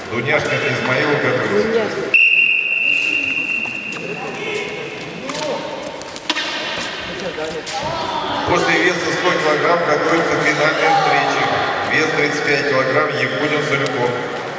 Дуняшкин Измаил готовится. После веса 100 килограмм готовится финальная встреча. Вес 35 килограмм Якунин Салюков.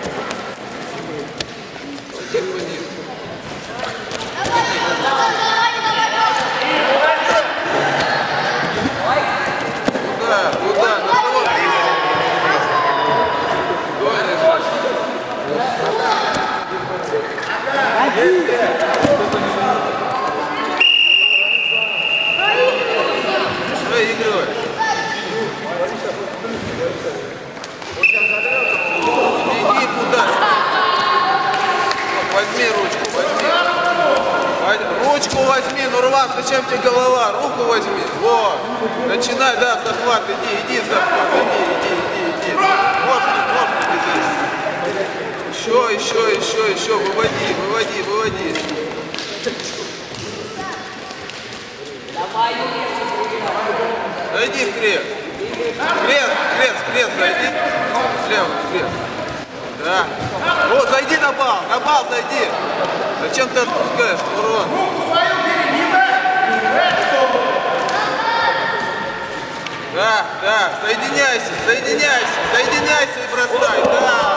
Ручку возьми, Нурлан, зачем тебе голова? Руку возьми. Вот. Начинай, да, захват, иди, захват, иди. Еще, выводи. Зайди в крест. Крест, зайди. Слева, крест. Да. Вот, зайди на бал зайди. Зачем ты отпускаешь, Нурлан? Да, соединяйся и бросай, да.